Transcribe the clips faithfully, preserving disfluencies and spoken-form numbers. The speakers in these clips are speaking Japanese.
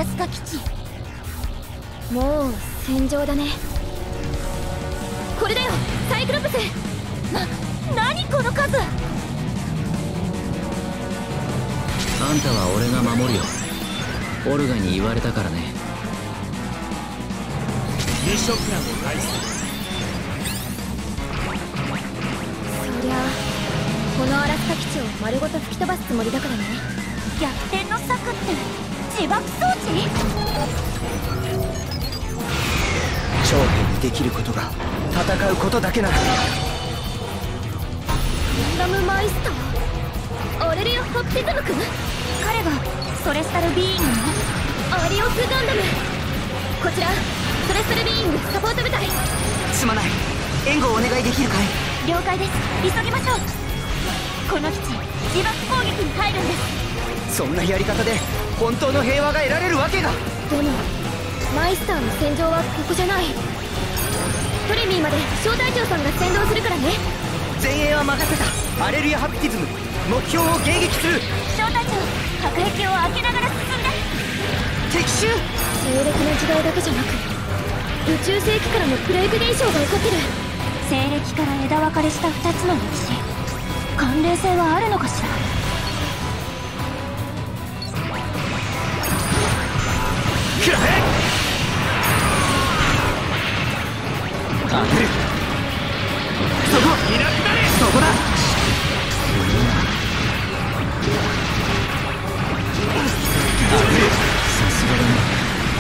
ラスカ基地。 もう戦場だね。これだよサイクロプス。 な、何この数。 あんたは俺が守るよ。オルガに言われたからね。 ミッションプランを開始。 そりゃあこのアラスカ基地を丸ごと吹き飛ばすつもりだからね。 逆転の策って自爆装置。 頂点にできることが戦うことだけなの。 ガンダムマイスター、アレリア・ハプティズム君。 彼がソレスタルビーイングのアリオスガンダム。こちらソレスタルビーイングサポート部隊。 すまない、援護をお願いできるかい。 了解です。急ぎましょう。この基地自爆攻撃に入るんです。 そんなやり方で本当の平和が得られるわけが。 でもマイスターの戦場はここじゃない。トレミーまで小隊長さんが先導するからね。 前衛は任せた。アレルヤ・ハピティズム、目標を迎撃する。 小隊長、隔壁を開けながら進んで。 敵襲。 西暦の時代だけじゃなく宇宙世紀からのプレイク現象が起こってる。 西暦から枝分かれしたふたつの歴史、関連性はあるのかしら。 くらえ。 当てる。そこいなくなれ。 そこだ。当てる。 さすがだね。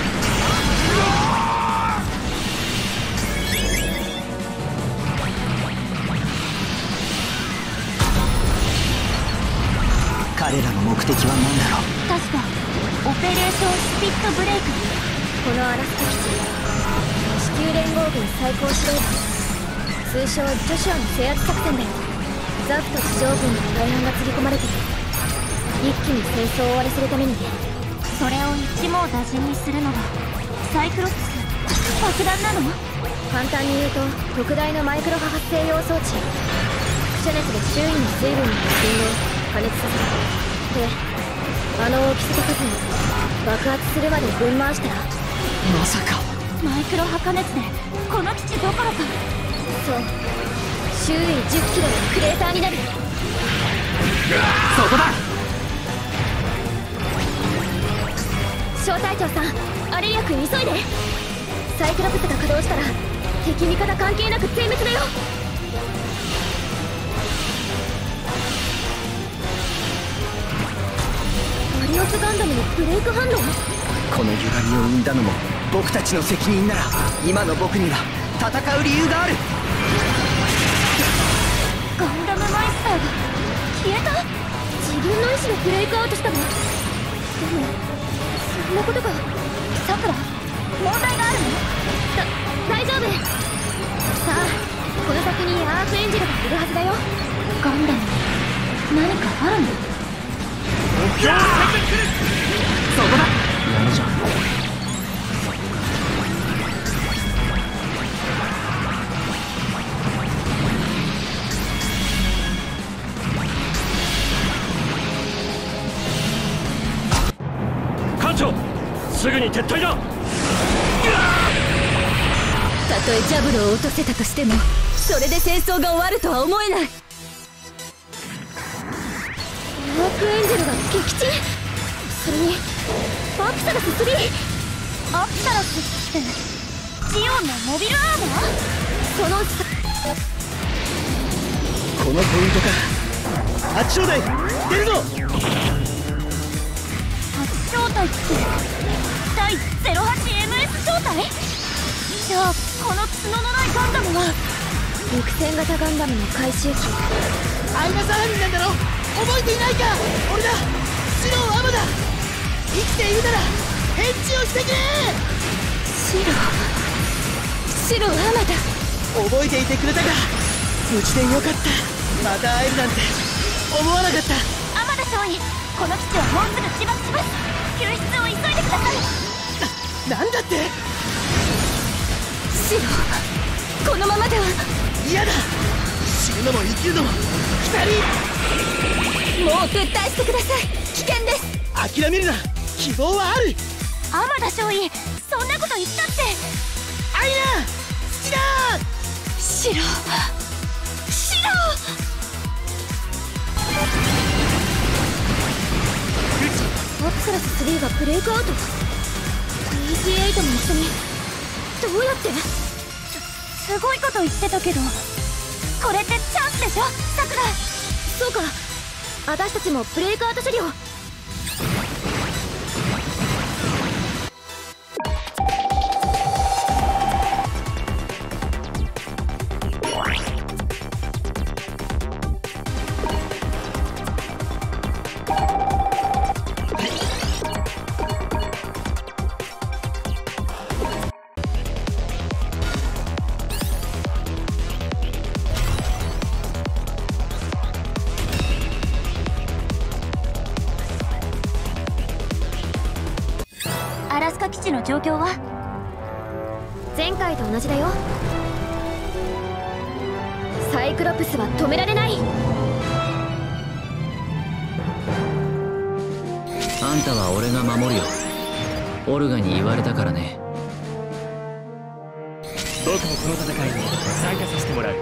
彼らの目的は何だろう。 確かオペレーションスピットブレイク。 このアラスカ基地、地球連合軍最高司令部、通称ジョシュアの制圧作戦だよ。ザフと地上軍の大半がつぎ込まれてる。一気に戦争を終わらせるためにね。 それを一網打尽にするのがサイクロプス爆弾なの。 簡単に言うと特大のマイクロ波発生用装置。輻射熱で周囲の水分の振動を加熱させる。であの大きさと数に爆発するまでぶん回したら。 まさかマイクロ波加熱でこの基地どころか。 そう周囲じゅっキロのクレーターになる。 そこだ。 小隊長さん、アレリア君急いで。サイクロプスが稼働したら敵味方関係なく全滅だよ。アリオスガンダムのブレイク反応。 この歪みを生んだのも僕たちの責任なら、今の僕には戦う理由がある。 ガンダムマイスターが消えた。 自分の意志でブレイクアウトしたの。でもそんなことが。 さくら、問題があるの。 だ大丈夫。さあこの先にアークエンジェルがいるはずだよ。 ガンダムに何かあるの。 目標を選択する。 そこだ。 やるじゃん。 艦長、すぐに撤退だ。 たとえジャブロを落とせたとしてもそれで戦争が終わるとは思えない。アークエンジェルが撃沈。それにアプサラススリー。 アプサラスってジオンのモビルアーマー。 そのさこのポイントか。八正代出るぞ。 初招待って第 ゼロはちエムエス 招待。じゃあこの角のないガンダムは陸戦型ガンダムの回収機。 アイナサ犯人なんだろ。覚えていないか。俺だ、シロアマだ。生きているなら返事をしてくれ。 シロシロアマだ。 覚えていてくれたか。無事でよかった。また会えるなんて思わなかった。 アマダ少尉、この基地はもうすぐ自爆します。救出を急いでください。 な、なんだって。 シロ、このままでは。 嫌だ。死ぬのも生きるのも二人。 もう撤退してください。危険です。 諦めるな。希望はある。 天田少尉、そんなこと言ったって。 アイナ好きだシロシロアプサラススリーがブレイクアウト。 イージーエイトも一緒に。どうやって？ すごいこと言ってたけど、これってチャンスでしょさくら。 そうか、私たちもブレイクアウト処理を。 アラスカ基地の状況は？ 前回と同じだよ。サイクロプスは止められない。 あんたは俺が守るよ。オルガに言われたからね。 僕もこの戦いに参加させてもらう。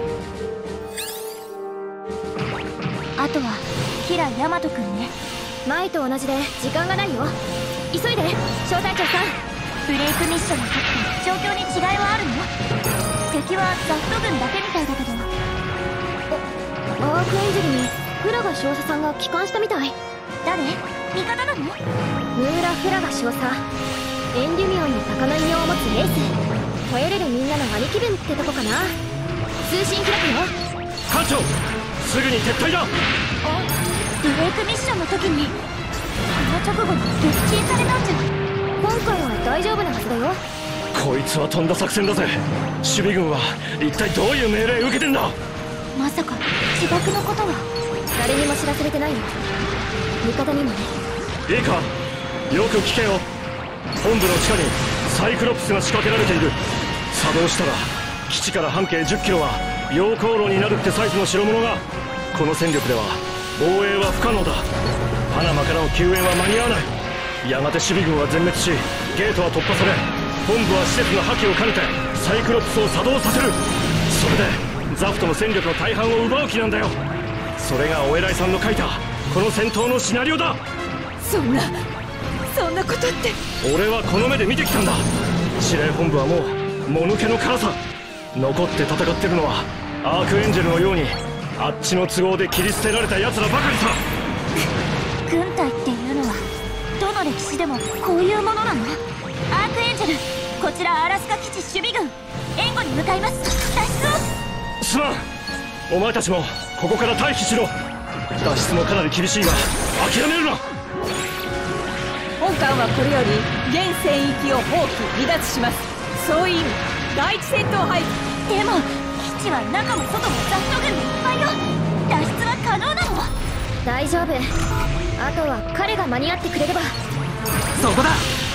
あとはキラヤマト君ね。 前と同じで時間がないよ。急いで小隊長さん。 ブレイクミッションの時と状況に違いはあるの？敵はザフト軍だけみたいだけど。 アークエンジェルにフラガ少佐さんが帰還したみたい。 誰？味方なの？ ムーラ・フラガ少佐、エンデュミオンに鷹の異名を持つエース。頼れるみんなの兄貴分ってとこかな。通信開くよ。 艦長、すぐに撤退だ。 ブレイクミッションの時にその直後に撃沈されたんじゃ。 今回は大丈夫なはずだよ。 こいつはとんだ作戦だぜ。守備軍は一体どういう命令受けてんだ。 まさか自爆のことは？ 誰にも知らされてないよ。味方にもね。 いいか、よく聞けよ。本部の地下にサイクロプスが仕掛けられている。作動したら基地から半径じゅっキロは溶鉱炉になるってサイズの代物が。この戦力では防衛は不可能だ。パナマからの救援は間に合わない。やがて守備軍は全滅し、ゲートは突破され、本部は施設の破棄を兼ねてサイクロプスを作動させる。それでザフトの戦力の大半を奪う気なんだよ。それがお偉いさんの書いたこの戦闘のシナリオだ。 そんなそんなことって。 俺はこの目で見てきたんだ。司令本部はもうもぬけの殻さ。残って戦ってるのはアークエンジェルのようにあっちの都合で切り捨てられた奴らばかりさ。 軍隊っていうのはどの歴史でもこういうものなの？アークエンジェル、こちらアラスカ基地守備軍、援護に向かいます。脱出を。 すまん、お前たちもここから退避しろ。脱出もかなり厳しいが諦めるな。 本艦はこれより現戦域を放棄離脱します。総員第一戦闘配備。 でも基地は中も外もザフト軍でいっぱいよ。脱出は可能なの？ 大丈夫。あとは彼が間に合ってくれれば。 そこだ。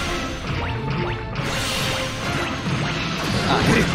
当てる。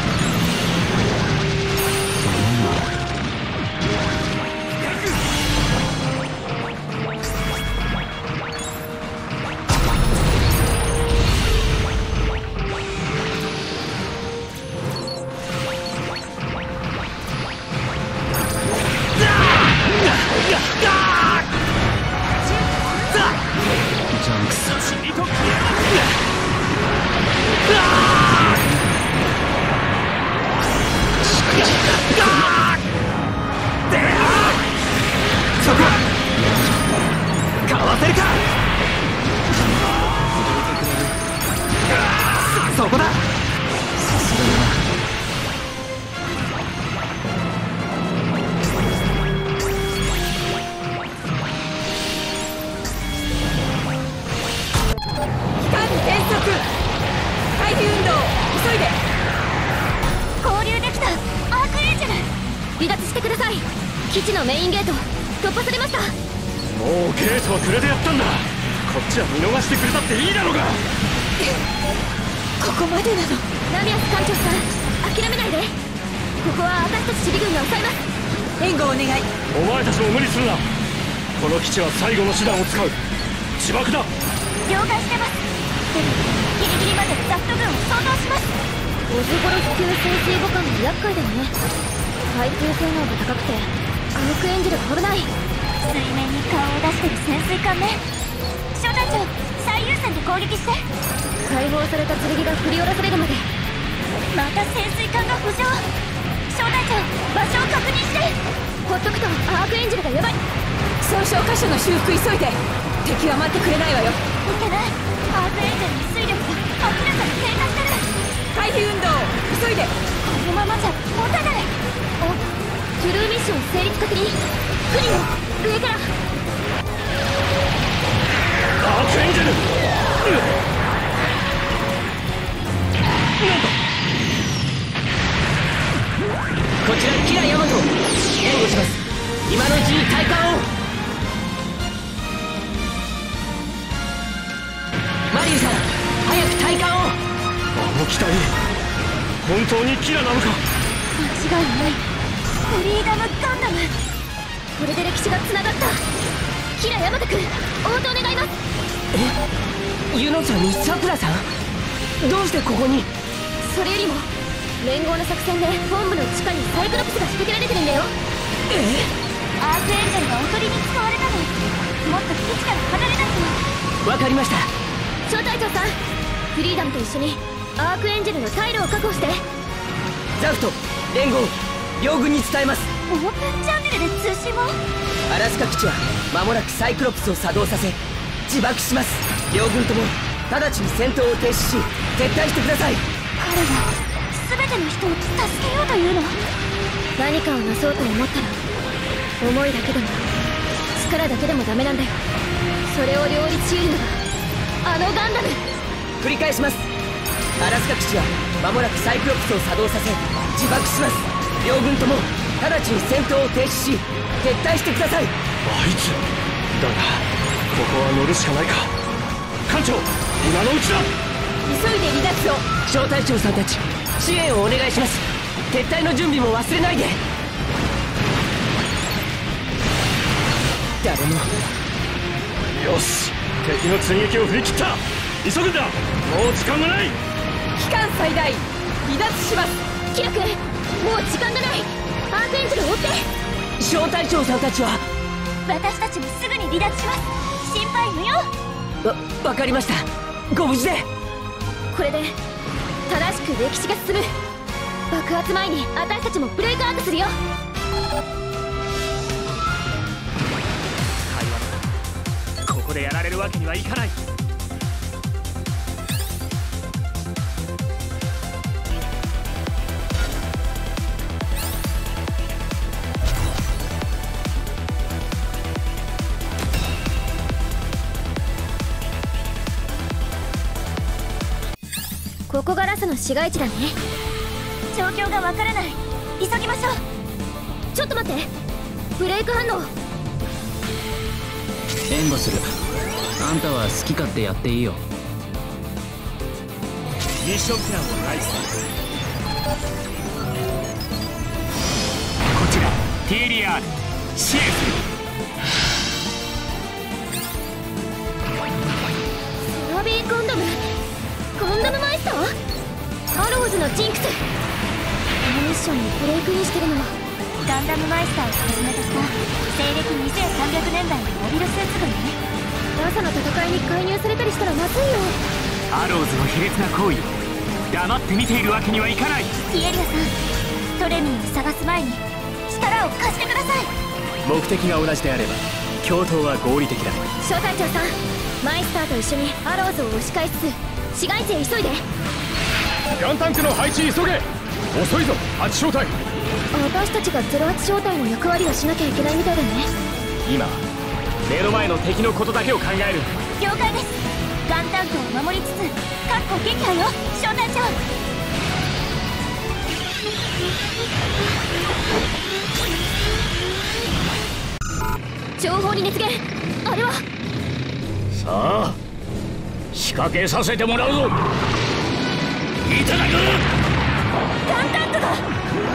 そこだ。 離脱してください。基地のメインゲート突破されました。 もうゲートはくれてやったんだ。こっちは見逃してくれたっていいだろうが。 ここまでなの？ ナミアス艦長さん、諦めないで。ここは私たち守備軍が抑えます。 援護お願い。 お前たちも無理するな。この基地は最後の手段を使う。自爆だ。 了解してます。でも相当します。 オズボロス級潜水母艦も厄介だよね。耐久性能が高くてアークエンジェルが危ない。 水面に顔を出してる潜水艦ね。小隊長、最優先で攻撃して。 解放された剣が振り下ろされるまで。 また潜水艦が浮上。小隊長、場所を確認して。 ほっとくとアークエンジェルがやばい。 損傷箇所の修復急いで。敵は待ってくれないわよ。 いけない。アークエンジェルの水力が明らかに低下してる。 回避運動急いで。 このままじゃ持たない。 お、トゥルーミッション成立確認。クリオ、上から。 アークエンジェル、うん、 こちらキラヤマト、援護します。今のうちに体感を。マリウさん、早く体感を。 あの機体、本当にキラなのか。 間違いない。フリーダムガンダム。 これで歴史がつながった。キラヤマト君、応答願います。 え、ユノちゃんにさくらさん、どうしてここに。 それよりも連合の作戦で本部の地下にサイクロプスが仕掛けられてるんだよ。 え、 アークエンジェルがおとりに使われたの。もっと基地から離れないと。 わかりました。 小隊長さん、フリーダムと一緒にアークエンジェルの退路を確保して。 ザフト、連合、両軍に伝えます。 オープンチャンネルで通信を。 アラスカ基地は間もなくサイクロプスを作動させ自爆します。両軍とも直ちに戦闘を停止し撤退してください。 彼が全ての人を助けようというの。 何かをなそうと思ったら思いだけでも力だけでもダメなんだよ。それを両立し得るのがあのガンダム。 繰り返します。アラスカ基地は間もなくサイクロプスを作動させ自爆します。両軍とも直ちに戦闘を停止し撤退してください。 あいつだが、ここは乗るしかないか。艦長、今のうちだ。 急いで離脱を。 小隊長さんたち、支援をお願いします。撤退の準備も忘れないで。誰も。 よし、敵の追撃を振り切った。急ぐんだ、もう時間がない。 期間最大離脱します。 キラ君、もう時間がない。アークエンジェルを追って。 小隊長さんたちは。 私たちもすぐに離脱します。心配無用。 わ、わかりました。ご無事で。 これで正しく歴史が進む。爆発前に私たちもブレイクアウトするよ。 ここでやられるわけにはいかない。 ここがラスの市街地だね。 状況がわからない。急ぎましょう。 ちょっと待って、ブレイク反応。 援護する。あんたは好き勝手やっていいよ。 ミッションプランをナイス。こちら ティエリアール、支援する。 セラビーガンダム、ガンダムマイスター、アローズのジンクス。このミッションにブレイクインしてるのはガンダムマイスターをはじめとした西暦にせんさんびゃくねんだいのモビルスーツ軍ね。 ラサの戦いに介入されたりしたらまずいよ。 アローズの卑劣な行為を黙って見ているわけにはいかない。 ティエリアさん、トレミーを探す前に力を貸してください。 目的が同じであれば共闘は合理的だ。 小隊長さん、マイスターと一緒にアローズを押し返しつつ市街地へ急いで。 ガンタンクの配置急げ。遅いぞはち小隊。 私たちがゼロはち小隊の役割をしなきゃいけないみたいだね。 今目の前の敵のことだけを考える。 了解です。ガンタンクを守りつつ確保撃破よ、小隊長。 情報に熱源。あれは。 さあ仕掛けさせてもらうぞ。いただく。 ガンタンクが。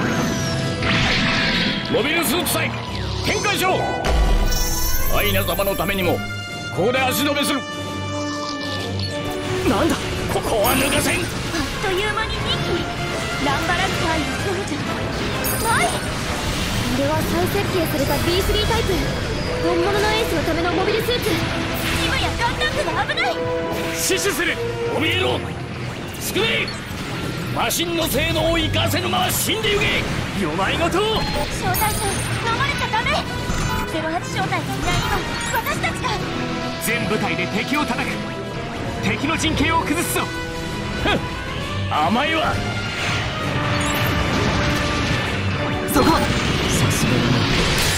モビルスーツ隊展開しろ。アイナ様のためにもここで足止めする。なんだここは抜かせん。 圧という間ににき。ランバラクターいうそうじゃない。 あれは再設計された ビースリー タイプ。本物のエースのためのモビルスーツ。 今やガンダムが危ない。 死守する。怯えろ。救え。マシンの性能を生かせぬまま死んでゆけ。よまいごと。 小隊長、守れちゃダメ。ゼロはち小隊がいない今、私たちが。 全部隊で敵を叩く。敵の陣形を崩すぞ。ふん、甘いわ。 そこ。さすがだな。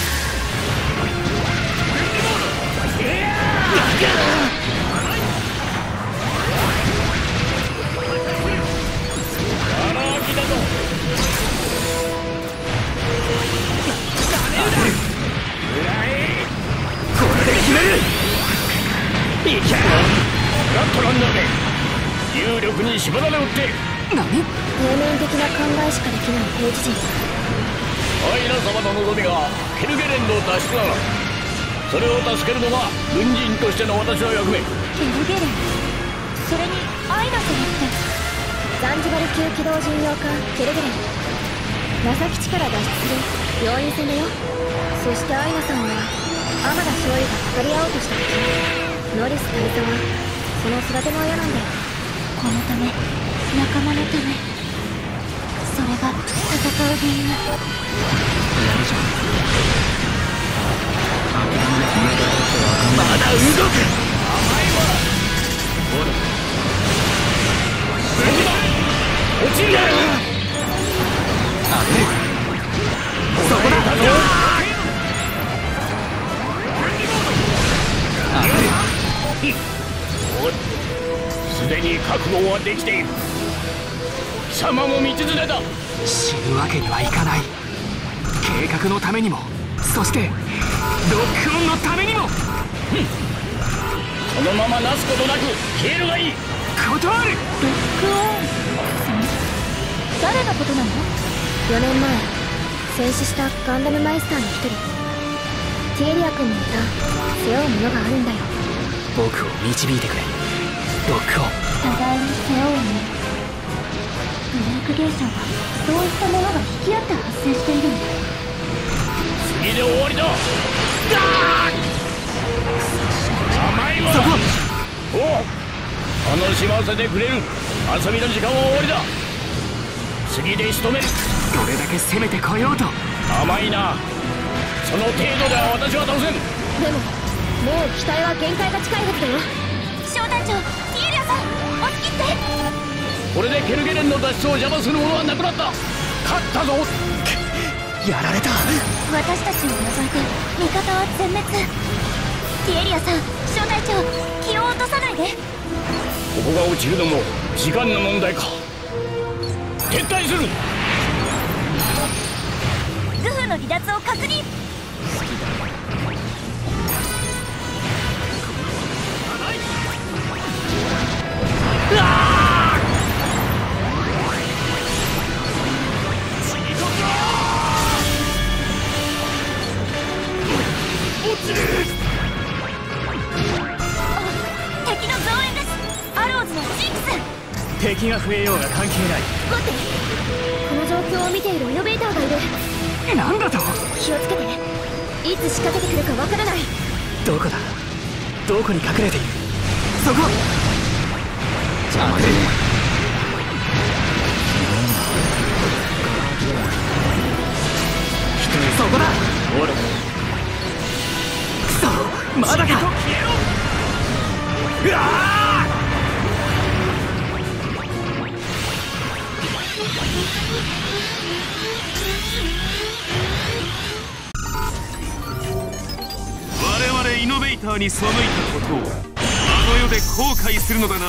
これで決める。いけ。ラットランナーで有力に縛られおって。 平何？ 面的な考えしかできない平時人。 アイナ様の望みがケルゲレンの脱出なら、それを助けるのが軍人としての私の役目。 ケルゲレン、それにアイナ様ってザンジバル級機動巡洋艦ケルゲレン。ラサ基地から脱出する病院船だよ。そしてアイナさんは天田少尉がかかり合おうとした時、ノリス大佐はその育ての親なんだよ。 このため、仲間のため、それが戦う理由。 やるじゃん。 まだ動く。甘いわ。ほら。落ちるな。そこだ。すでに覚悟はできている。貴様も道連れだ。 死ぬわけにはいかない。計画のためにも、そしてロックオンのためにも。 そのままなすことなく消えるがいい。 断る。ロックオン。 誰のことなの？ よねんまえ戦死したガンダムマイスターの一人、ティエリア君のいた背負うものがあるんだよ。 僕を導いてくれ。ロックオン。 互いに背負うもの。ブレイク現象はそういったものが引き合って発生しているんだ。 次で終わりだ。甘いわ。 そこ。 おう、楽しませてくれる。遊びの時間は終わりだ。次で仕留める。 どれだけ攻めてこようと。 甘いな。その程度では私は倒せん。 でももう機体は限界が近いはずだよ。 小隊長、ティエリアさん、押し切って。 これでケルゲレンの脱出を邪魔するものはなくなった。勝ったぞ。 やられた。 私たちを除いて味方は全滅。ティエリアさん、小隊長、気を落とさないで。 ここが落ちるのも時間の問題か。撤退する。 グフの離脱を確認。 うわ落ちる。 敵の増援です。アローズのジンクス。 敵が増えようが関係ない。 待って、この状況を見ているイノベーターがいる。 なんだと。 気をつけて。いつ仕掛けてくるかわからない。 どこだ。どこに隠れている。そこ。 邪魔でね。 そこだ。 ほら。 くそ、まだか。うわあ。 我々イノベーターに背いたことをあの世で後悔するのだな。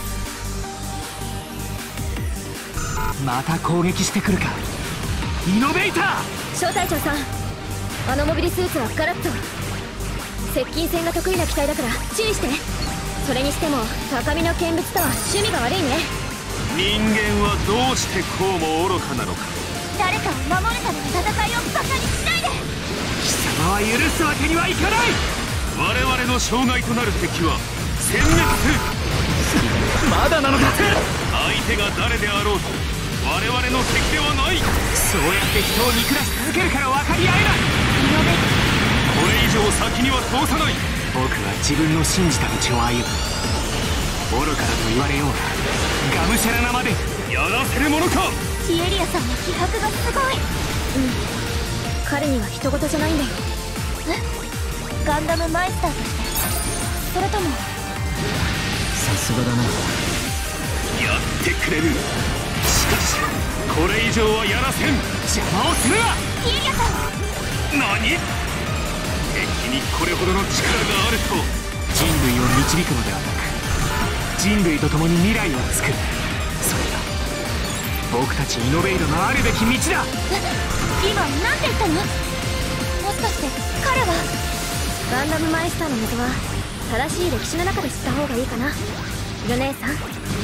また攻撃してくるか。イノベーター。 小隊長さん、あのモビルスーツはガラッと接近戦が得意な機体だから注意して。それにしても高みの見物とは趣味が悪いね。 人間はどうしてこうも愚かなのか。 誰かを守るための戦いをバカにしないで。 貴様は許すわけにはいかない。 我々の障害となる敵は殲滅する。 まだなのか。 アイ手が誰であろうと我々の敵ではない。 そうやって人を見下し続けるから分かり合えない。 これ以上先には通さない。 僕は自分の信じた道を歩む。愚かだと言われようががむしゃらなまでやらせるものか。 ティエリアさんの気迫がすごい。 うん、彼には人事じゃないんだよ。 え、ガンダムマイスターとして、それともさすがだな。 やってくれる。しかしこれ以上はやらせん。 邪魔をするな。 ティエリアさん。 何？敵にこれほどの力があると。 人類を導くのではなく人類と共に未来を作る。それが僕たちイノベイドのあるべき道だ。 今なんて言ったの？もしかして彼はガンダムマイスターの元は正しい歴史の中で知った方がいいかな、ルネーさん。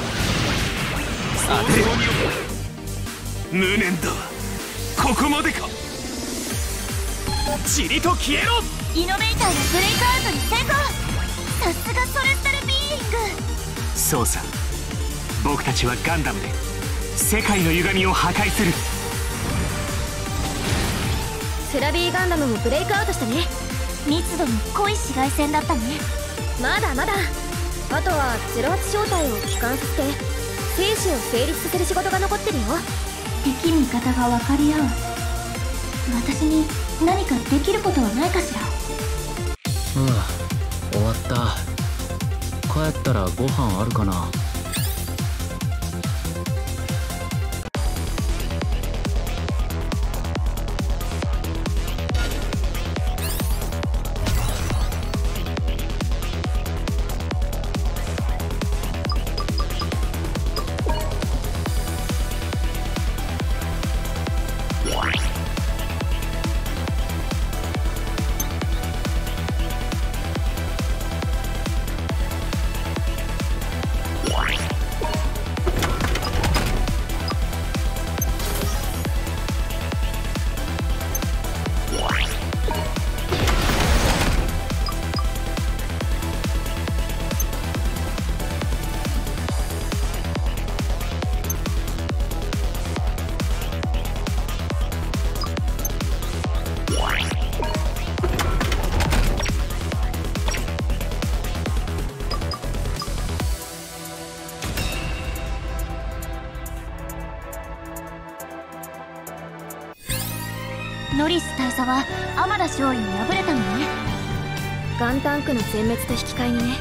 さて無念だ。ここまでか。 塵と消えろ。 イノベーターがブレイクアウトに成功。さすがソレスタルビーイング。 そうさ、僕たちはガンダムで世界の歪みを破壊する。 セラビーガンダムもブレイクアウトしたね。 密度の濃い紫外線だったね。 まだまだ。あとはゼロはち正体を帰還させて生死を成立させる仕事が残ってるよ。 敵味方が分かり合う。私に何かできることはないかしら。 うん、終わった。帰ったらご飯あるかな。 ノリス大佐は天田少尉に敗れたのね。 ガンタンクの全滅と引き換えにね。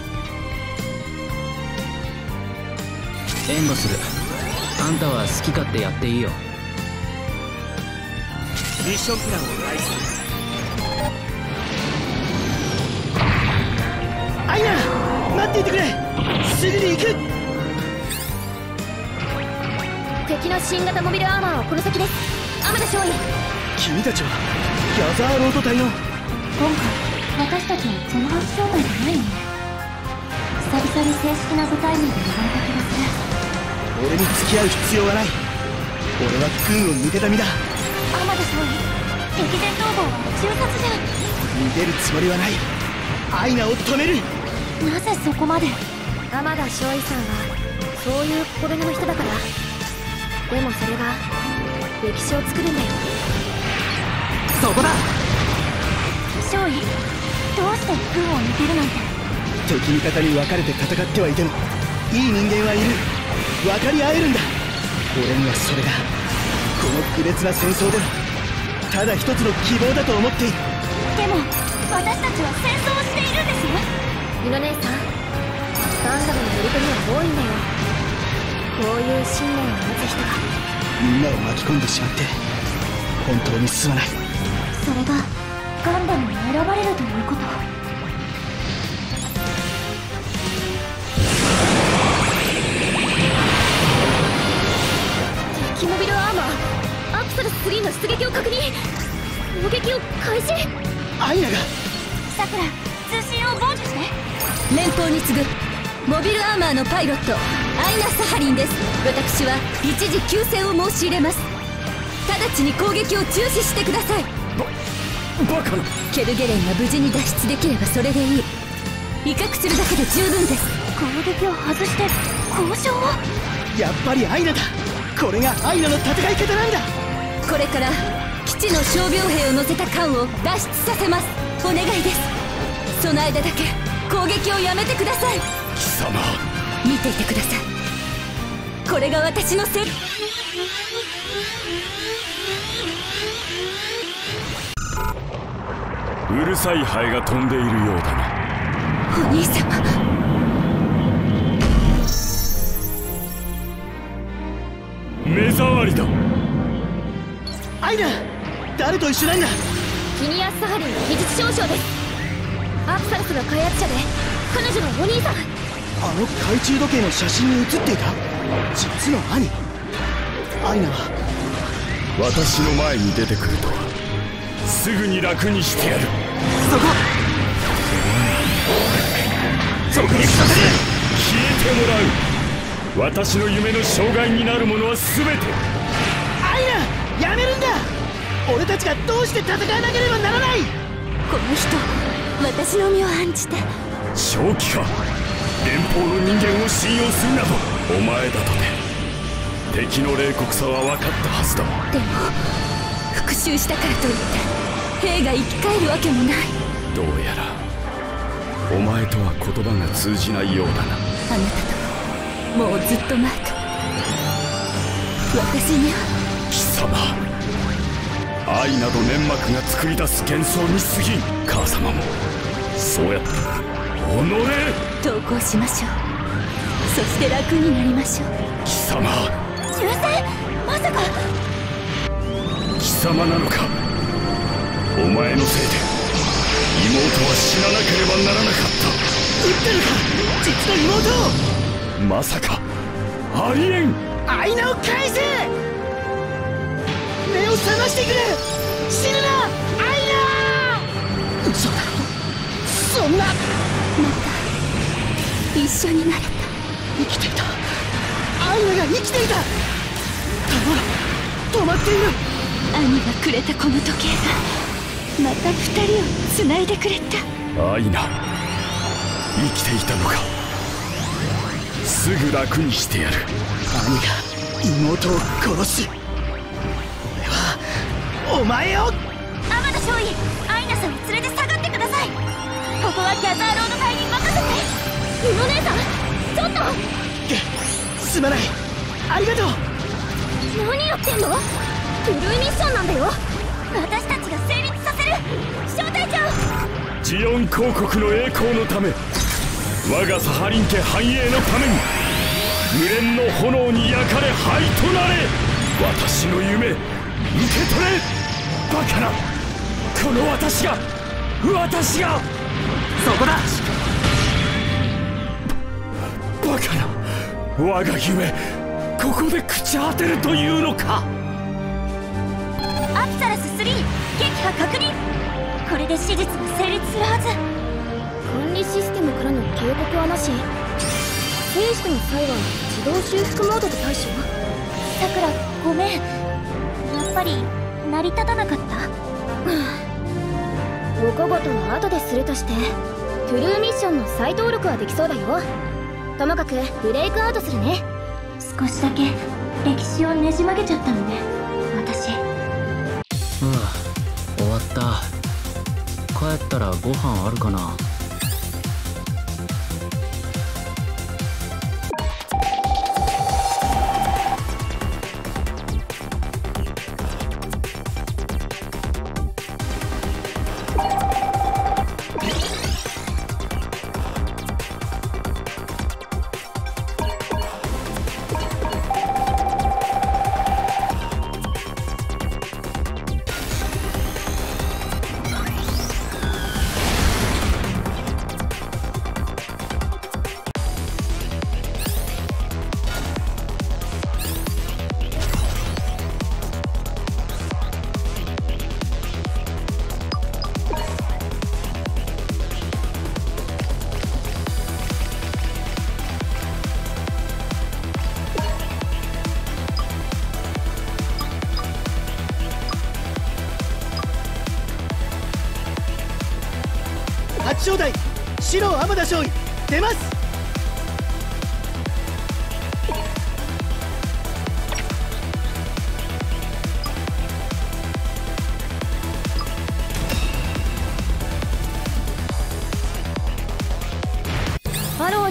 援護する。あんたは好き勝手やっていいよ。 ミッションプランを開始。 アイナ、待っていてくれ。すぐに行く。 敵の新型モビルアーマーはこの先です。天田少尉。 君たちはギャザーロード隊の。 今回私たちはゼロはち正体じゃないのね。久々に正式な部隊名で呼ばれた気がする。 俺に付き合う必要はない。俺は軍を抜けた身だ。 天田少尉、敵前逃亡は銃殺じゃん。 逃げるつもりはない。アイナを止める。 なぜそこまで。 天田少尉さんはそういう心根の人だから。でもそれが歴史を作るんだよ。 そこだ。 少尉、どうして軍を抜けるなんて。 敵味方に分かれて戦ってはいてもいい人間はいる。分かり合えるんだ。俺にはそれがこの愚劣な戦争でのただ一つの希望だと思っている。 でも私たちは戦争をしているんですよ。 ミノ姉さん、ガンダムの乗り込みは多いんだよ。こういう信念を持つ人がみんなを巻き込んでしまって本当にすまない。 それがガンダムに選ばれるということ。 敵モビルアーマーアプサルスリーの出撃を確認。攻撃を開始。 アイナが。 さくら、通信を傍受して。 連邦に次ぐモビルアーマーのパイロットアイナ・サハリンです。私は一時休戦を申し入れます。直ちに攻撃を中止してください。 バカな。 ケルゲレンが無事に脱出できればそれでいい。威嚇するだけで十分です。 攻撃を外して交渉を。 やっぱりアイナだ。これがアイナの戦い方なんだ。 これから基地の傷病兵を乗せた艦を脱出させます。お願いです。その間だけ攻撃をやめてください。 貴様、 見ていてください。これが私のせうるさいハエが飛んでいるようだな。 お兄様。 目障りだ。 アイナ、誰と一緒なんだ。 キニアス・サハリンの技術少将です。アクサルスの開発者で彼女のお兄さん。 あの懐中時計の写真に写っていた実の兄。アイナは私の前に出てくるとはすぐに楽にしてやる。 そこ直撃させる。消えてもらう。私の夢の障害になるものは全て。 アイナ、やめるんだ。俺たちがどうして戦わなければならない。 この人、私の身を案じて。 正気か。連邦の人間を信用するなどお前だとて敵の冷酷さは分かったはずだ。 でも復讐したからといって兵が生き返るわけもない。 どうやらお前とは言葉が通じないようだな。 あなたともうずっと前と私には。 貴様、愛など粘膜が作り出す幻想に過ぎん。母様もそうやって己投降しましょう。そして楽になりましょう。 貴様、 忠誠、まさか。 貴様なのか。お前のせいで妹は死ななければならなかった。 撃ってるか、実の妹を。 まさかありえん。 アイナを返せ。目を覚ましてくれ。死ぬなアイナ。嘘だろ、そんな。 また一緒になれた。 生きていた。アイナが生きていた。弾止まっている。 兄がくれたこの時計がまた二人をつないでくれた。 アイナ、生きていたのか。すぐ楽にしてやる。 兄が妹を殺し、俺はお前を。 天田少尉、アイナさんを連れて下がってください。ここはギャザーロード隊に任せて。 宇野姉さん、ちょっと。 すまない、ありがとう。 何やってんの。トゥルーミッションなんだよ。 私たちが成立させる。小隊長、 ジオン公国の栄光のため、我がサハリン家繁栄のために無連の炎に焼かれ灰となれ。私の夢受け取れ。バカな、この私が私がそこだ。 バカな、我が夢ここで朽ち果てるというのか。 アプサラススリー撃破確認。これで手術が成立するはず。 管理システムからの警告はなし。生死の際は自動修復モードで対処。 さくら、ごめん。やっぱり成り立たなかった。 お小言は後でするとして、トゥルーミッションの再登録はできそうだよ。ともかくブレイクアウトするね。 少しだけ歴史をねじ曲げちゃったのね、私。 うん、終わった。帰ったらご飯あるかな。 八正代、白天田少尉出ます。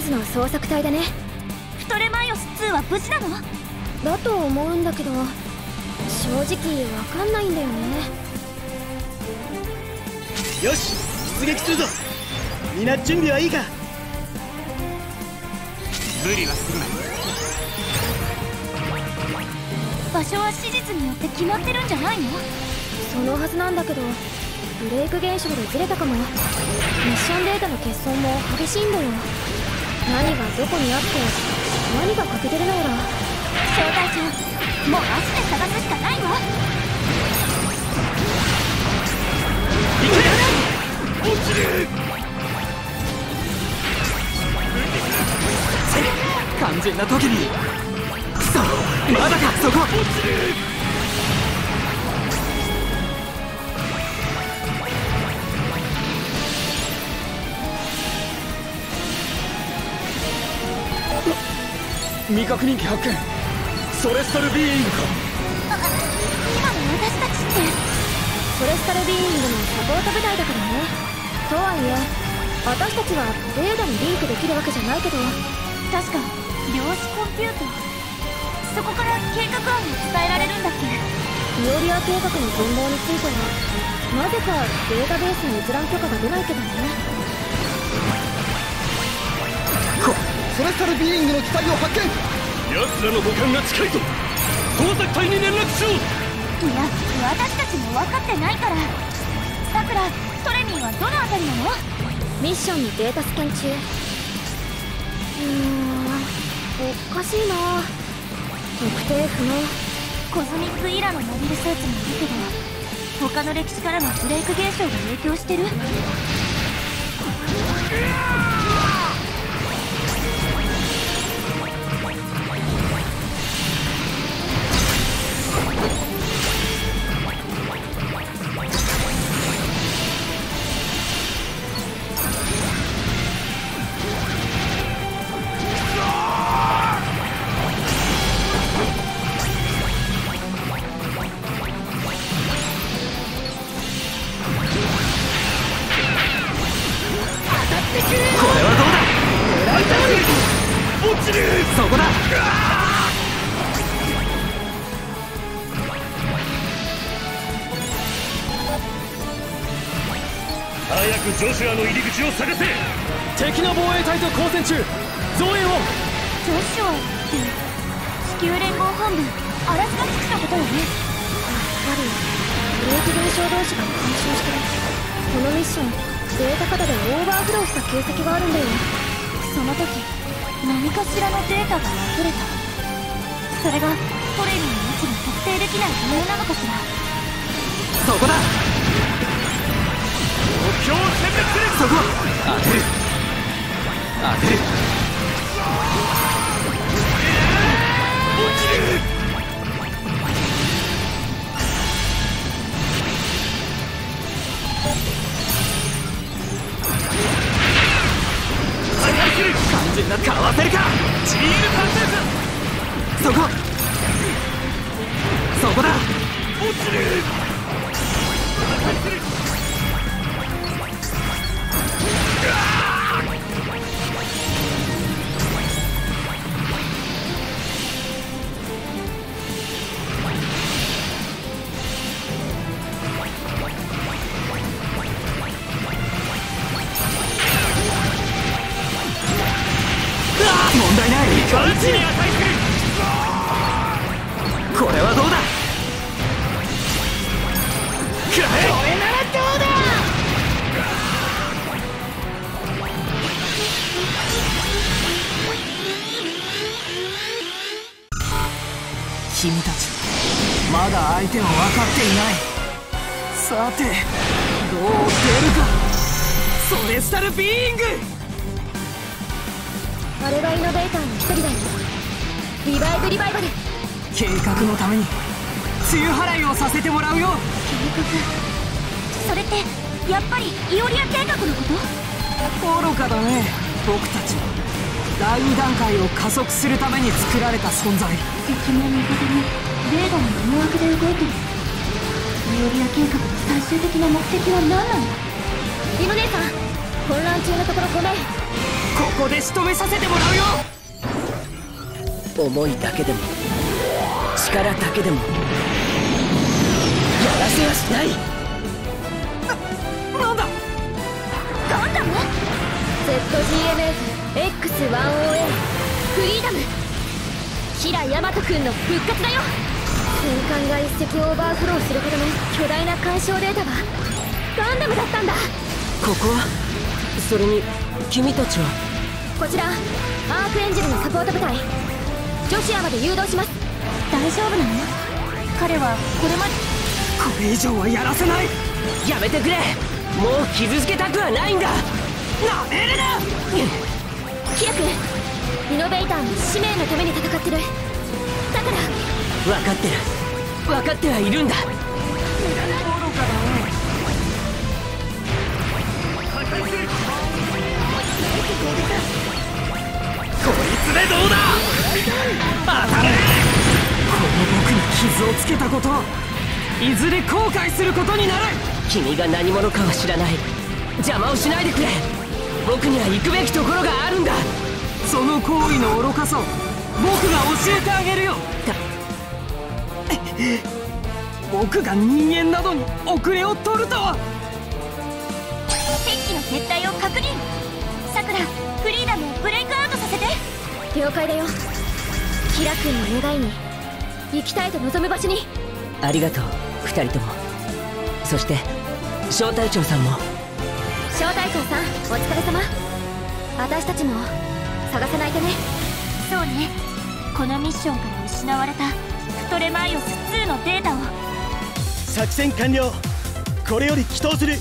スの捜索隊だね。 プトレマイオスツーは無事なの？ だと思うんだけど、正直わかんないんだよね。 よし、出撃するぞ。みんな準備はいいか？ 無理はするな。 場所は史実によって決まってるんじゃないの？ そのはずなんだけど、ブレイク現象でずれたかも。ミッションデータの欠損も激しいんだよ。何がどこにあって何が欠けてるのやら。 招待長、もう足で探すしかないわ。 行け！落ちる！ 完全な時にくそ、まだか。そこ落ちる！ 未確認機発見。ソレスタルビーイングか。 今の私たちってソレスタルビーイングのサポート部隊だからね。とはいえ私たちはレーダにリークできるわけじゃないけど。 確か量子コンピューター、そこから計画案を伝えられるんだっけ？ イオリア計画の全貌についてはなぜかデータベースの閲覧許可が出ないけどね。 こソレスタルビーイングの機体を発見。 奴らの母艦が近いぞ。捜索隊に連絡しろ。 いや、私たちも分かってないから。さくら、トレミーはどのあたりなの？ ミッションのデータスキャン中。うーん、おかしいな。特定不能。 コズミックイラのモビルスーツもいるけど、他の歴史からのブレイク現象が影響してる？ そこだ。 早くジョシュアの入り口を探せ。 敵の防衛隊と交戦中。増援を。 ジョシュアって地球連合本部アラスカ基地のことよね。やっぱりブレイク現象同士が干渉してる。このミッションデータ型でオーバーフローした形跡があるんだよ。 その時何かしらのデータが溢れた。それがトレミーの位置に特定できない理由なのかしら。 そこだ。 目標を選別する。 そこ当てる当てる。 落ちる。 完全なかわせるか。 ジーエルパンセーズ。そこそこだ。 落ちる。 問題ない。 完治に値する。 これはどうだ。くらえ。 これならどうだ。 君たちまだ相手を分かっていない。さてどう出るか。ソレスタルビーイング。 あれがイノベーターの一人だよ。リバイブリバイバル。 計画のために梅雨払いをさせてもらうよ。 計画、それってやっぱりイオリア計画のこと？ 愚かだね。僕たちは第二段階を加速するために作られた存在。 敵も味方もレーダーの思惑で動いてる。イオリア計画の最終的な目的は何なの？ リム姉さん、混乱中のところごめん。 ここで仕留めさせてもらうよ。 思いだけでも力だけでもやらせはしない。 な、なんだガンダムゼットジーエムエフエックスワンオーエー フリーダム、キラヤマト君の復活だよ。戦艦が一隻オーバーフローするほどの巨大な干渉データはガンダムだったんだ。 ここは？それに君たちは？ こちらアークエンジェルのサポート部隊、ジョシアまで誘導します。 大丈夫なの？彼はこれまで。 これ以上はやらせない。 やめてくれ。もう傷つけたくはないんだ。 なめるな。 キラ君、イノベーターの使命のために戦ってる。だから分かってる、分かってはいるんだ。 こいつでどうだ。当たれ。この僕に傷をつけたこと、いずれ後悔することになる。 君が何者かは知らない。邪魔をしないでくれ。僕には行くべきところがあるんだ。 その行為の愚かさを僕が教えてあげるよ。僕が人間などに遅れを取るとは。 敵機の撤退を確認。さくら、フリーダムをブレイクアウトさせて。 了解だよ。キラ君の願いに行きたいと望む場所に。 ありがとう、二人とも。そして小隊長さんも。 小隊長さん、お疲れ様。私たちも探さないとね。 そうね。このミッションから失われたプトレマイオスツーのデータを。 作戦完了。これより祈祷する。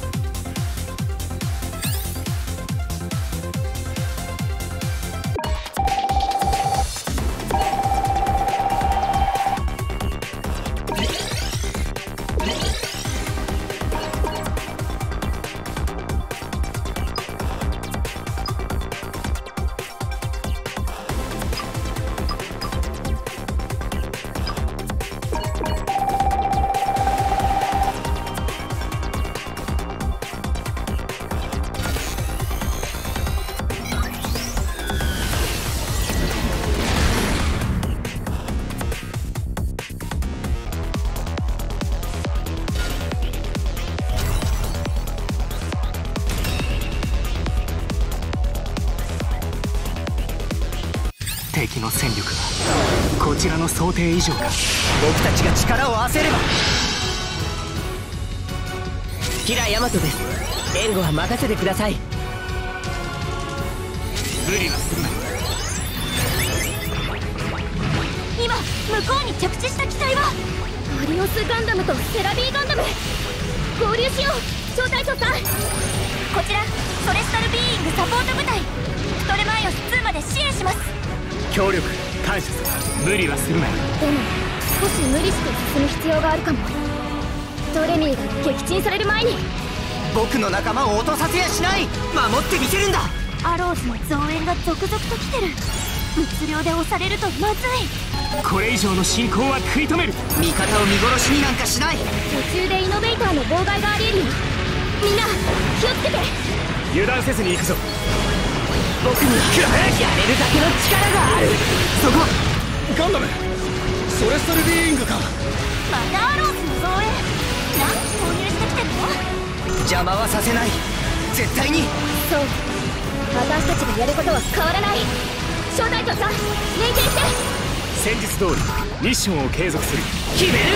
敵の戦力はこちらの想定以上か。僕たちが力を合わせれば。 キラヤマトです。援護は任せてください。 無理はするな。 今向こうに着地した機体はアリオスガンダムとセラビーガンダム。合流しよう、小隊長さん。 こちらソレスタルビーイングサポート部隊、プトレマイオスツーまで支援します。 協力感謝する。無理はするな。 でも少し無理して進む必要があるかも。ドレミーが撃沈される前に。 僕の仲間を落とさせやしない。守ってみせるんだ。 アローズの増援が続々と来てる。物量で押されるとまずい。 これ以上の進行は食い止める。 味方を見殺しになんかしない。 途中でイノベーターの妨害があり得るよ。みんな気をつけて。 油断せずに行くぞ。 僕にはやれるだけの力がある。 そこガンダムソレスタルビーイングか。 またアローズの増援何機投入してきてるの。 邪魔はさせない、絶対に。 そう、私たちがやることは変わらない。小隊長さん、連携して。 先日通りミッションを継続する。 決める。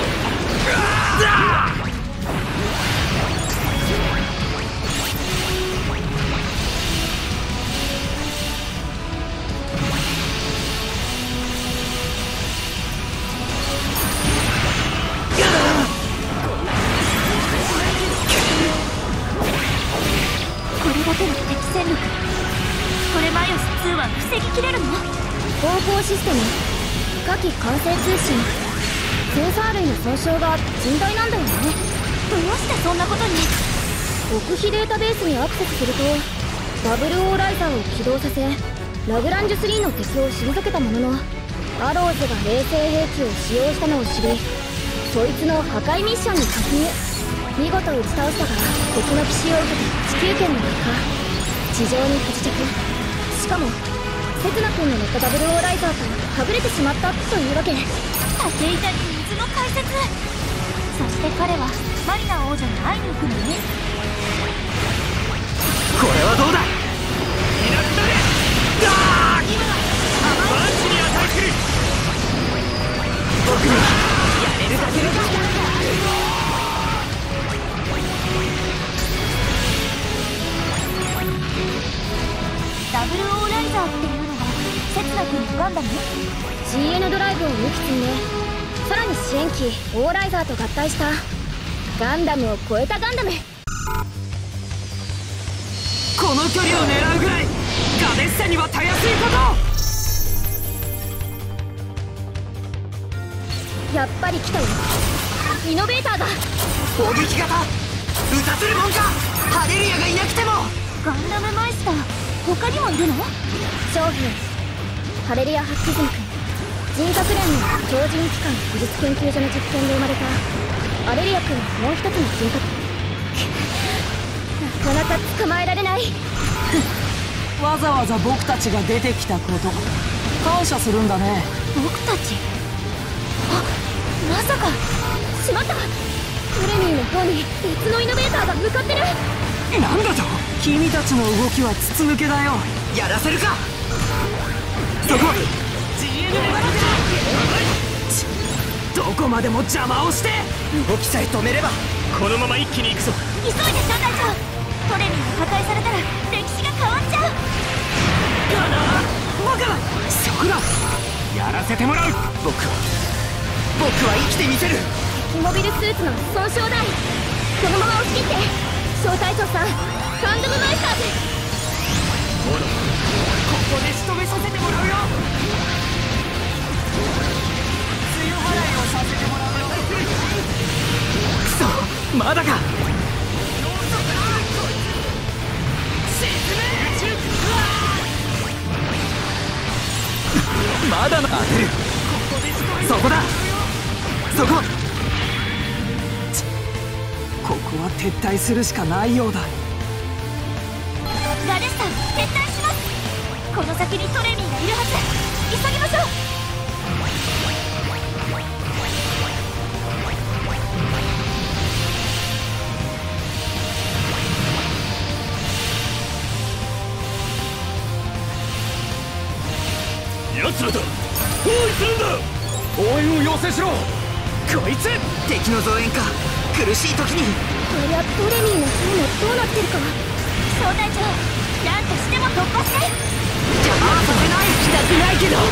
これだけの敵戦力、トレマイオスツーは防ぎきれるの？ 方向システム、火器管制通信、センサー類の損傷が甚大なんだよね。 どうしてそんなことに？ 極秘データベースにアクセスするとダブルオーライザーを起動させラグランジュスリーの敵を退けたものの、アローズが衛星兵器を使用したのを知り、そいつの破壊ミッションに突入。見事打ち倒したが敵の奇襲を受けて地球圏の落下。地地上に不時着。しかもセツナ君の乗ったダブルオーライザーとはぐれてしまったというわけ。 竹板に水の解説。そして彼はマリナ王女に会いに行くのね。 これはどうだ。 いなくなれ。ああ今だ。マンチに値する。 僕にやれるだけのダブルオーライザーっていうのがセツナ君のガンダム？ ジーエヌ ドライブを抜き積んで、さらに支援機オーライザーと合体したガンダムを超えたガンダム。 この距離を狙うぐらいガデッサにはたやすいこと。 やっぱり来たよ、イノベーターが。 攻撃型撃たせるもんか。ハレルヤがいなくても。 ガンダムマイスター他にもいるの？ 将兵ハレルヤ・ハッキズム君、人格連の超人機関技術研究所の実験で生まれたアレルヤ君のもう一つの人格。なかなか捕まえられない。 わざわざ僕たちが出てきたこと感謝するんだね。 僕たち？あ、まさか。 しまった、トレミーの方に別のイノベーターが向かってる。 なんだと。君たちの動きは筒抜けだよ。やらせるか。そこ ジーエヌ で待ってどこまでも邪魔をして。動きさえ止めればこのまま一気に行くぞ。 急いで小隊長、トレミーが破壊されたら歴史が変わっちゃう。 やだバカだ。そこだ。やらせてもらう。僕は僕は生きてみせる。 敵モビルスーツの損傷台、このまま押し切って小隊長さん、ガンダムマイスターズ。 ここで仕留めさせてもらうよ。梅雨払いをさせてもらうよ。くそ、まだか。まだな。当てる。そこだ。そこ。ここは撤退するしかないようだ。 ガデッサ、撤退します。この先にトレミーがいるはず。急ぎましょう。 奴らだ。包囲するんだ。応援を要請しろ。 こいつ敵の増援か。苦しい時に。 こりゃトレミーの方もどうなってるか。 小隊長、なんとしても突破して。 邪魔はさせない。行きたくないけど。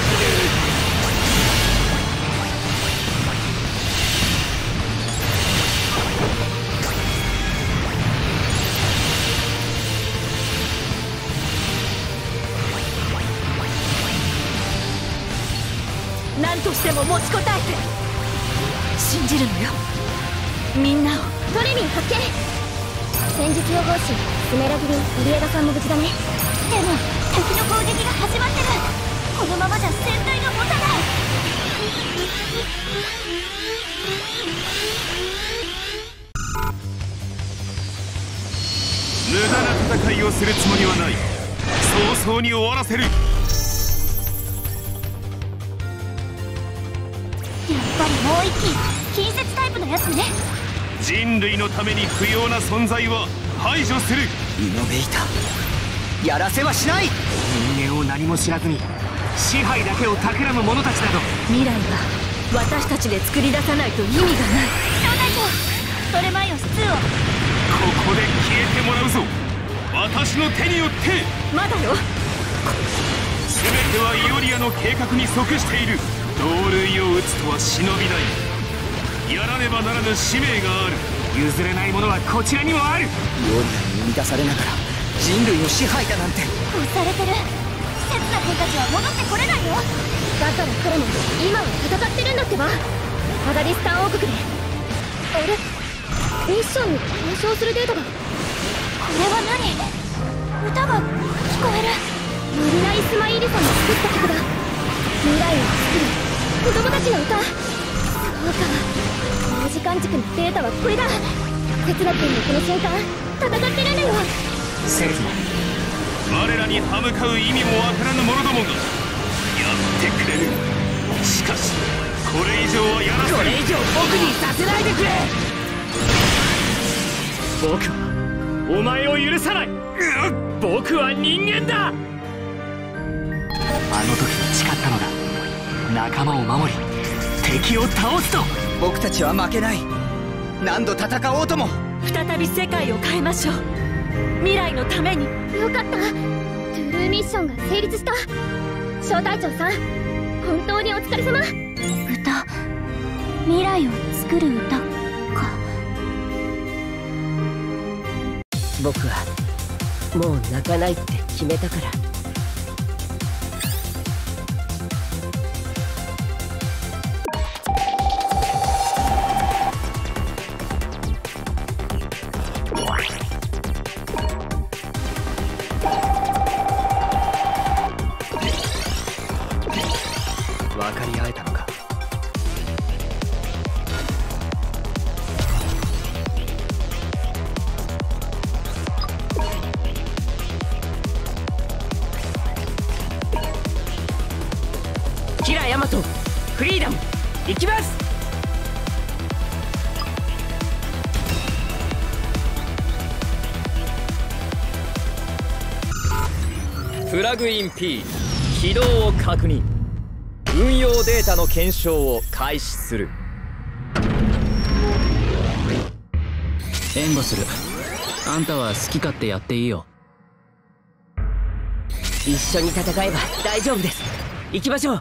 何としても持ちこたえて。信じるのよ、みんなを。 トレミー発見。戦術予報士スメラギリ・イリエダさんも無事だね。 でも敵の攻撃が始まってる。このままじゃ戦隊が持たない。 無駄な戦いをするつもりはない。早々に終わらせる。 やっぱりもう一機近接タイプのやつね。 人類のために不要な存在は排除する。 イノベーターやらせはしない。人間を何も知らずに支配だけを企む者たちなど。 未来は私たちで作り出さないと意味がない。 小隊長、トレマイオスツーを。 ここで消えてもらうぞ。私の手によって。 まだよ。 全てはイオリアの計画に即している。同類を撃つとは忍びない。やらねばならぬ使命がある。 譲れないものはこちらにもある。イオリアに生み出されながら人類を支配だなんて。 押されてる。セツナ君たちは戻ってこれないよ。 だから彼も今は戦ってるんだってば。アガディスタン王国で。あれ、ミッションに干渉するデータが。これは何？歌が聞こえる。 マリナ・イスマイールさんが作った曲だ。未来を作る子供たちの歌。そうか、同時間軸のデータはこれだ。セツナ君もこの瞬間戦ってるんだよ。 セレフ我らに歯向かう意味もわからぬ者どもがやってくれる。しかしこれ以上はやらせない。 これ以上僕にさせないでくれ。 僕はお前を許さない。僕は人間だ。 あの時に誓ったのだ。仲間を守り敵を倒すと。僕たちは負けない。何度戦おうとも。 再び世界を変えましょう。未来のために。 よかった。トゥルーミッションが成立した。小隊長さん、本当にお疲れ様。 歌、未来を作る歌か。 僕はもう泣かないって決めたから。分かり合えたのか。キラヤマト、フリーダム、行きます。 プラグイン P 起動を確認。運用データの検証を開始する。 援護する。あんたは好き勝手やっていいよ。 一緒に戦えば大丈夫です。行きましょう。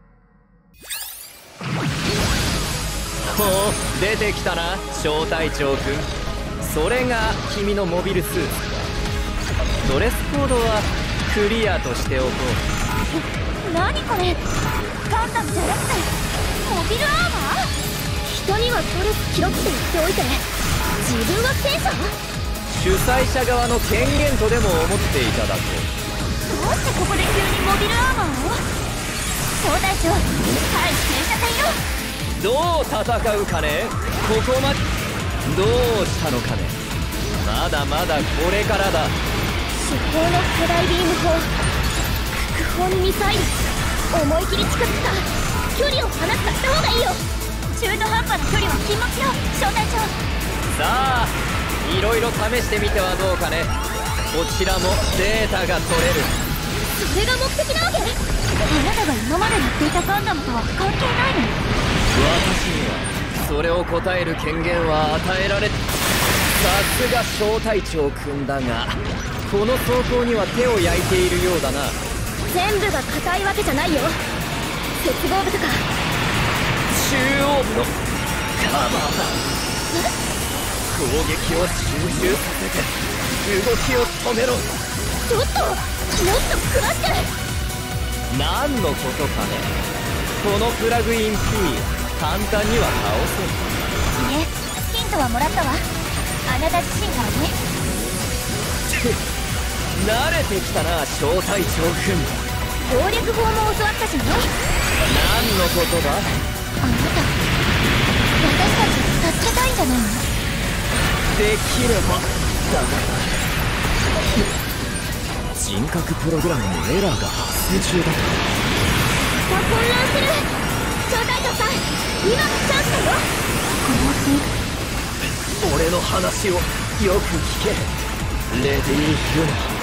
ほう、出てきたな小隊長くん。それが君のモビルスーツか。ドレスコードはクリアとしておこう。何これ、ガンダムじゃなくてモビルアーマー。 人にはドレス着ろって言っておいて自分は戦車。 主催者側の権限とでも思っていただこう。どうしてここで急にモビルアーマーを。小隊長、対戦車戦よ。 どう戦うかね。ここまでどうしたのかね。まだまだこれからだ。 主砲の巨大ビーム砲、空砲にミサイル、思い切り近づくか距離を離すかした方がいいよ。 中途半端な距離は禁物よ小隊長。 さあいろいろ試してみてはどうかね。こちらもデータが取れる。 それが目的なわけ。 あなたが今までやっていたガンダムとは関係ないの。 私にはそれを答える権限は与えられ。さすが小隊長くんだが、この走行には手を焼いているようだな。 全部が硬いわけじゃないよ。接合部とか中央部のカバーだ。攻撃を集中させて動きを止めろ。 ちょっともっと詳しく。 何のことかね。このプラグイン P 簡単には倒せん。 いえ、ヒントはもらったわ。あなた自身からね。 慣れてきたな小隊長くん。 攻略法も教わったしね。 何のことだ。 あなた私たちを助けたいんじゃないの。 できればだが人格プログラムにエラーが発生中だ。 また混乱してる。小隊長さん、今がチャンスだよ。 俺の話をよく聞けレディー・ユナ。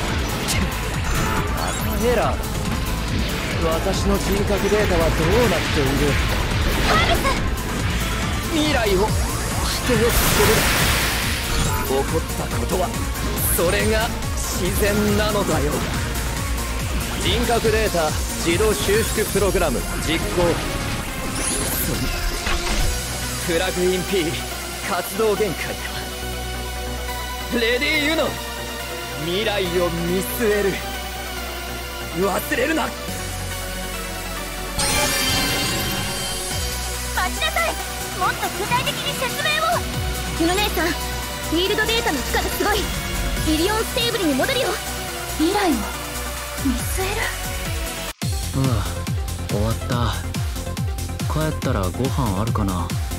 またエラーだ。私の人格データはどうなっている。 ハルス、 未来を否定する。起こったことはそれが自然なのだよ。人格データ自動修復プログラム実行。プラグイン P 活動限界か。レディー・ユノ、未来を見据える。忘れるな。 待ちなさい。もっと具体的に説明を。 ユノ姉さん、フィールドデータの負荷がすごい。イリオンステーブルに戻るよ。 未来を見据える。 うわ、終わった。帰ったらご飯あるかな。